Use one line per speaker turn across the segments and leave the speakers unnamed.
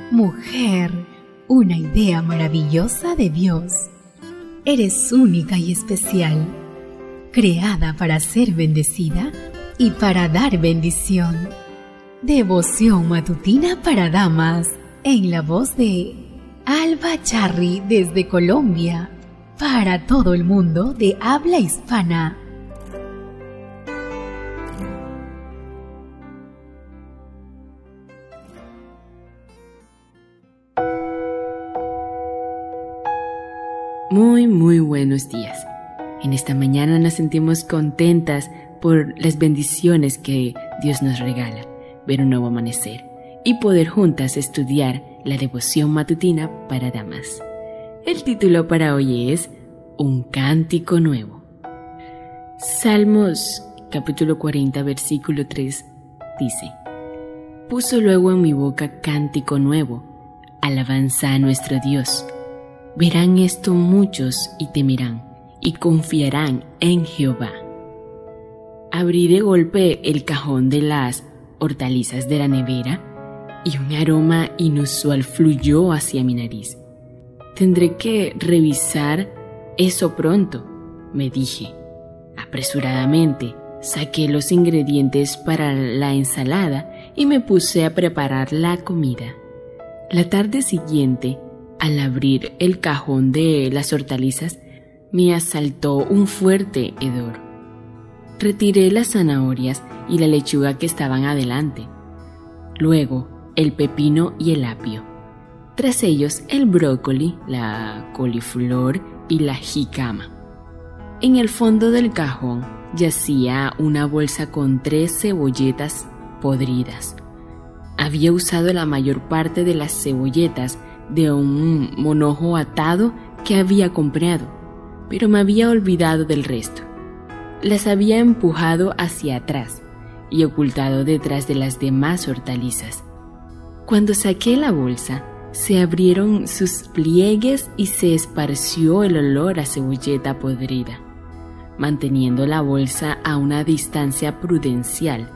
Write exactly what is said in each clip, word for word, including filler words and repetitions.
Mujer, una idea maravillosa de Dios. Eres única y especial, creada para ser bendecida y para dar bendición. Devoción matutina para damas, en la voz de Alba Charri desde Colombia, para todo el mundo de habla hispana.
Muy, muy buenos días. En esta mañana nos sentimos contentas por las bendiciones que Dios nos regala, ver un nuevo amanecer y poder juntas estudiar la devoción matutina para damas. El título para hoy es Un cántico nuevo. Salmos capítulo cuarenta versículo tres dice: Puso luego en mi boca cántico nuevo, alabanza a nuestro Dios. Verán esto muchos y temerán, y confiarán en Jehová. Abrí de golpe el cajón de las hortalizas de la nevera, y un aroma inusual fluyó hacia mi nariz. Tendré que revisar eso pronto, me dije. Apresuradamente, saqué los ingredientes para la ensalada y me puse a preparar la comida. La tarde siguiente, al abrir el cajón de las hortalizas, me asaltó un fuerte hedor. Retiré las zanahorias y la lechuga que estaban adelante. Luego, el pepino y el apio. Tras ellos, el brócoli, la coliflor y la jícama. En el fondo del cajón yacía una bolsa con tres cebolletas podridas. Había usado la mayor parte de las cebolletas de un monojo atado que había comprado, pero me había olvidado del resto. Las había empujado hacia atrás y ocultado detrás de las demás hortalizas. Cuando saqué la bolsa, se abrieron sus pliegues y se esparció el olor a cebolleta podrida. Manteniendo la bolsa a una distancia prudencial,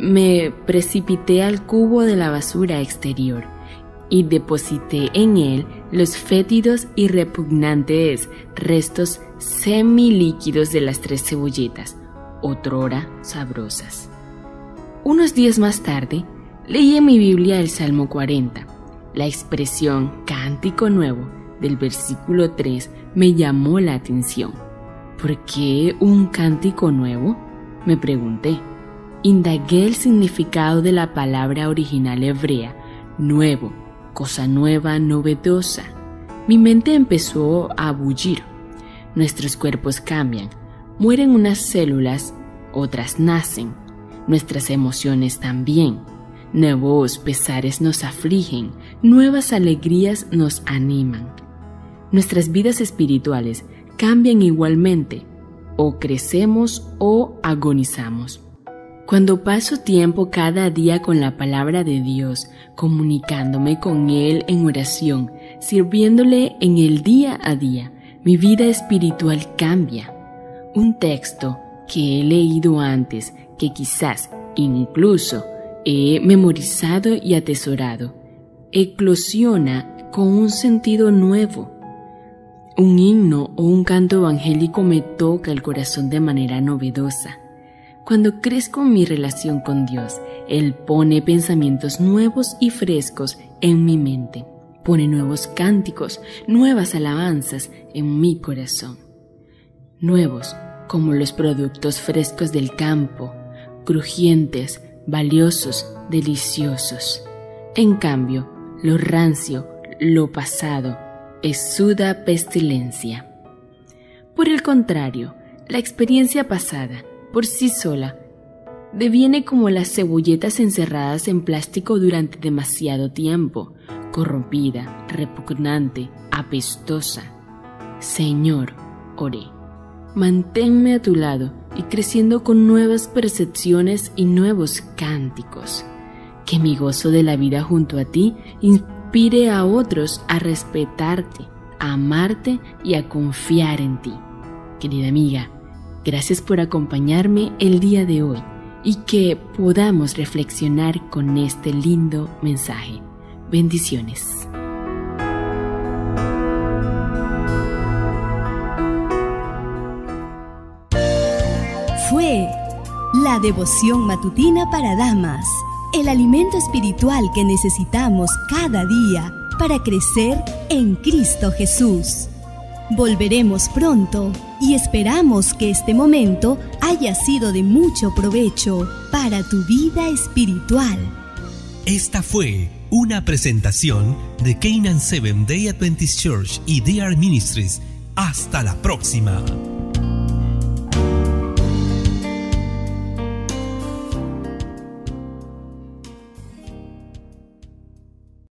me precipité al cubo de la basura exterior y deposité en él los fétidos y repugnantes restos semilíquidos de las tres cebolletas, otrora sabrosas. Unos días más tarde, leí en mi Biblia el Salmo cuarenta. La expresión cántico nuevo del versículo tres me llamó la atención. ¿Por qué un cántico nuevo?, me pregunté. Indagué el significado de la palabra original hebrea, nuevo, cosa nueva, novedosa. Mi mente empezó a bullir. Nuestros cuerpos cambian, mueren unas células, otras nacen. Nuestras emociones también. Nuevos pesares nos afligen, nuevas alegrías nos animan. Nuestras vidas espirituales cambian igualmente, o crecemos o agonizamos. Cuando paso tiempo cada día con la palabra de Dios, comunicándome con Él en oración, sirviéndole en el día a día, mi vida espiritual cambia. Un texto que he leído antes, que quizás incluso he memorizado y atesorado, eclosiona con un sentido nuevo. Un himno o un canto evangélico me toca el corazón de manera novedosa. Cuando crezco en mi relación con Dios, Él pone pensamientos nuevos y frescos en mi mente. Pone nuevos cánticos, nuevas alabanzas en mi corazón. Nuevos como los productos frescos del campo, crujientes, valiosos, deliciosos. En cambio, lo rancio, lo pasado, exuda pestilencia. Por el contrario, la experiencia pasada, por sí sola, deviene como las cebolletas encerradas en plástico durante demasiado tiempo, corrompida, repugnante, apestosa. Señor, oré, manténme a tu lado y creciendo con nuevas percepciones y nuevos cánticos. Que mi gozo de la vida junto a ti inspire a otros a respetarte, a amarte y a confiar en ti. Querida amiga, gracias por acompañarme el día de hoy y que podamos reflexionar con este lindo mensaje. Bendiciones.
Fue la devoción matutina para damas, el alimento espiritual que necesitamos cada día para crecer en Cristo Jesús. Volveremos pronto y esperamos que este momento haya sido de mucho provecho para tu vida espiritual.
Esta fue una presentación de Canaan Seventh Day Adventist Church y D R Ministries. Hasta la próxima.